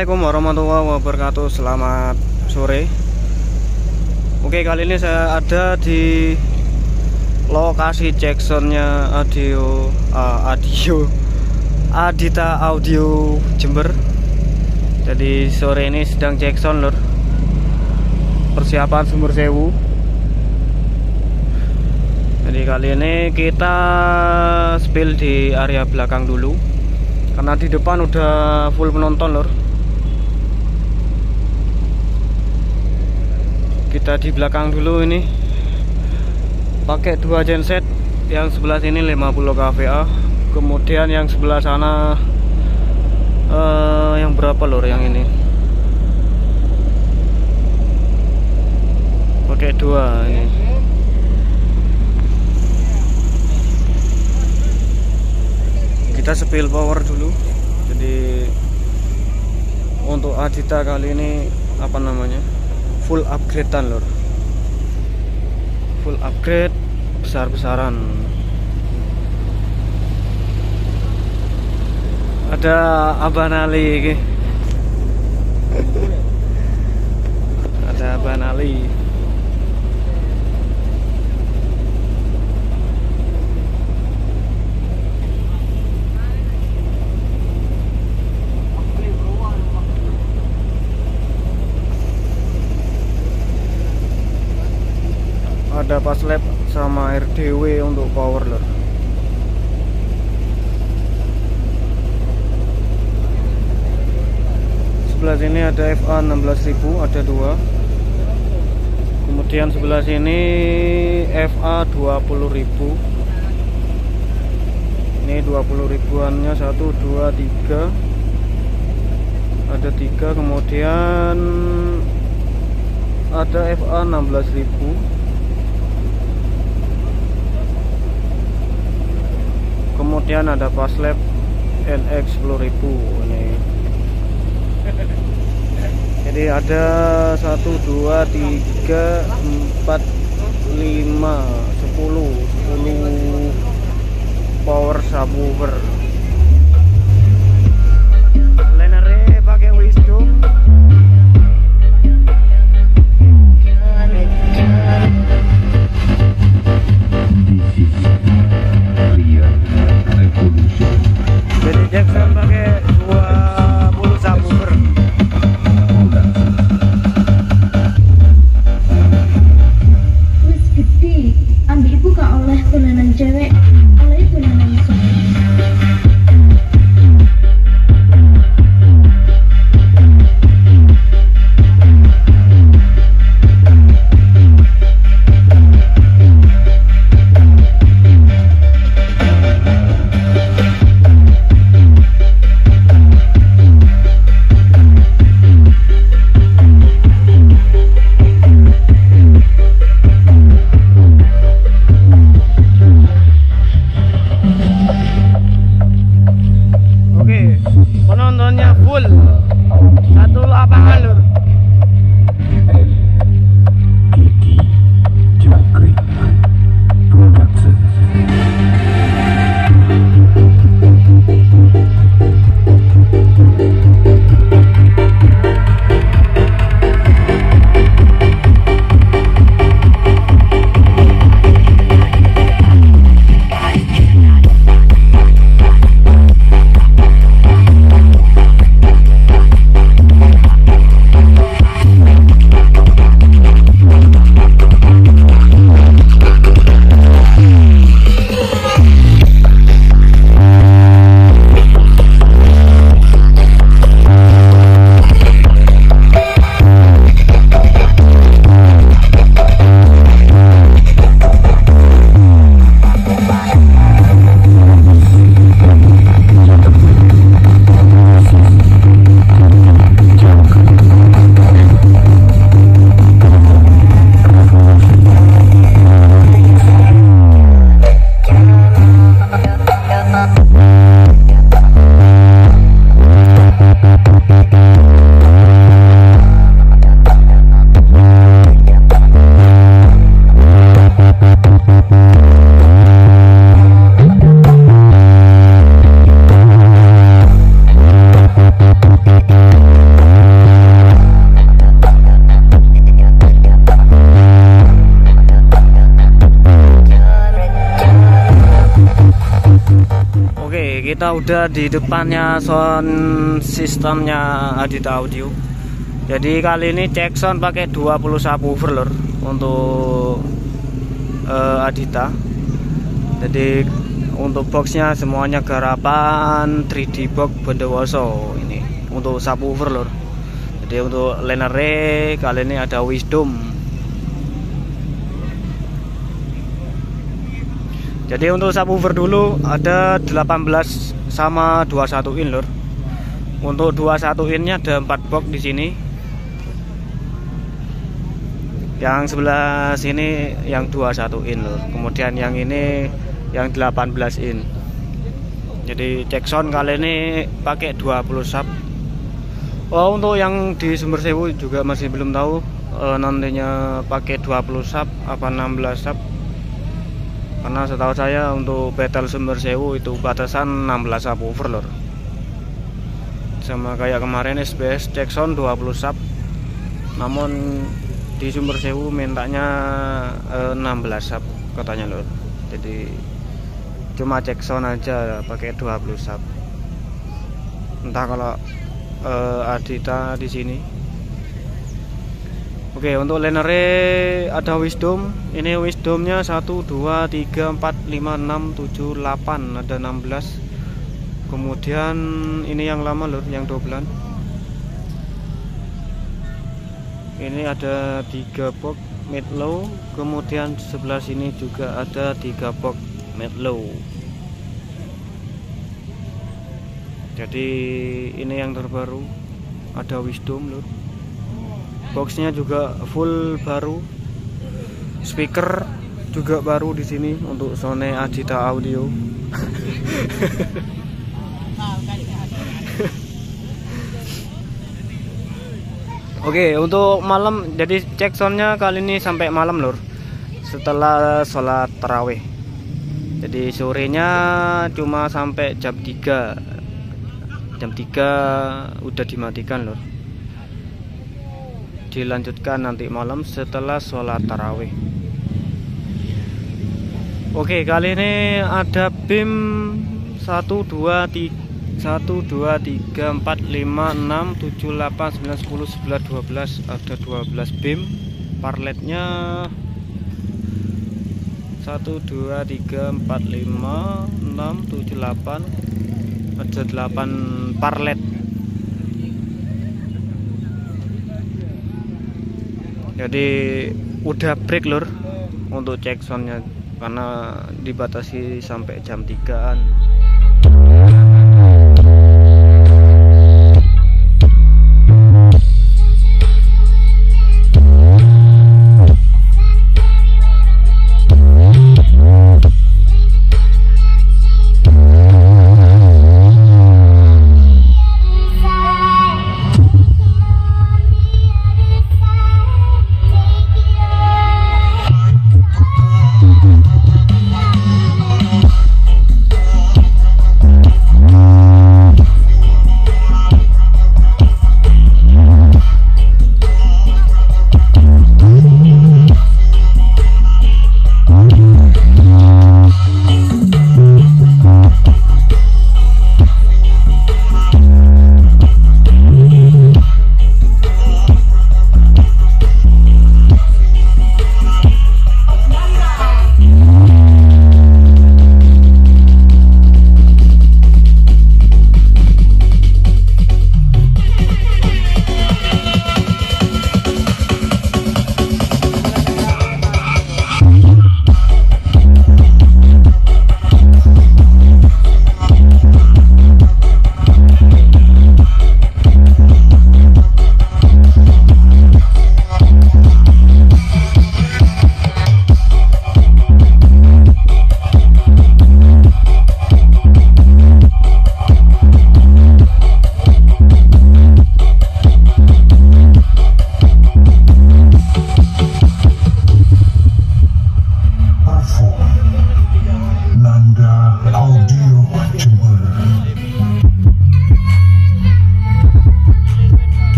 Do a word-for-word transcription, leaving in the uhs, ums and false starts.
Assalamualaikum warahmatullahi wabarakatuh. Selamat sore. Oke, kali ini saya ada di lokasi Jacksonnya Audio uh, Audio Adita Audio Jember. Jadi sore ini sedang Jackson lur, persiapan Sumber Sewu. Jadi kali ini kita spill di area belakang dulu, karena di depan udah full penonton lor. Kita di belakang dulu ini pakai dua genset, yang sebelah sini lima puluh K V A, kemudian yang sebelah sana uh, yang berapa lor, yang ini pakai dua ini. Kita spill power dulu. Jadi untuk Adita kali ini apa namanya, full upgradean lor, full upgrade besar-besaran. Ada Abang Ali ini. Ada Abang Ali. Ada pas lab sama R D W untuk power lor. Sebelah sini ada F A enam belas ribu, ada dua. Kemudian sebelah sini F A dua puluh ribu. Ini dua puluh ribuannya satu, dua, tiga. Ada tiga. Kemudian ada F A enam belas ribu. Kemudian ada Paslab N X sepuluh ribu ini. Jadi ada satu, dua, tiga, empat, lima, sepuluh, sepuluh power subwoofer. Lenere pakai Wisdom. Jadi Jackson pakai dua puluh subwoofer. Wis gede, ambil buka oleh kunanan cewek, oleh kunanan cowok. kita udah di depannya sound sistemnya Adita Audio. Jadi kali ini cek sound pakai dua puluh subwoofer lor untuk uh, Adita. Jadi untuk boxnya semuanya garapan tiga D box Bondowoso ini untuk subwoofer lor. Jadi untuk Lenere kali ini ada Wisdom. Jadi untuk subwoofer dulu ada delapan belas sama dua puluh satu in lor. Untuk dua puluh satu innya ada empat box di sini. Yang sebelah sini yang dua puluh satu in lor. Kemudian yang ini yang delapan belas in. Jadi cek sound kali ini pakai dua puluh sub. Oh, untuk yang di Sumbersewu juga masih belum tahu e, nantinya pakai dua puluh sub apa enam belas sub. Karena setahu saya untuk Battle Sumbersewu itu batasan enam belas subwoofer lor. Sama kayak kemarin S B S cek sound dua puluh sub. Namun di Sumbersewu mintanya eh, enam belas sub katanya lor. Jadi cuma cek sound aja pakai dua puluh sub. Entah kalau eh, Adita di sini. Oke, untuk Lenere ada Wisdom. Ini Wisdomnya satu, dua, tiga, empat, lima, enam, tujuh, delapan, ada enam belas. Kemudian ini yang lama lor, yang dua bulan. Ini ada tiga box mid low. Kemudian sebelah sini juga ada tiga box mid low. Jadi ini yang terbaru, ada Wisdom lor. Boxnya juga full baru, speaker juga baru di sini untuk Sony Adita Audio. Oke, untuk malam jadi cek soundnya kali ini sampai malam lor, setelah sholat tarawih. Jadi sorenya cuma sampai jam tiga, jam tiga udah dimatikan lor. Dilanjutkan nanti malam setelah sholat tarawih. Oke, kali ini ada beam satu, dua, tiga, satu, dua, tiga, empat, lima, enam, tujuh, delapan, sembilan, sepuluh, sebelas, dua belas. Ada dua belas beam. Parletnya satu, dua, tiga, empat, lima, enam, tujuh, delapan. Ada delapan parlet. Jadi udah break lur untuk cek soundnya karena dibatasi sampai jam tigaan.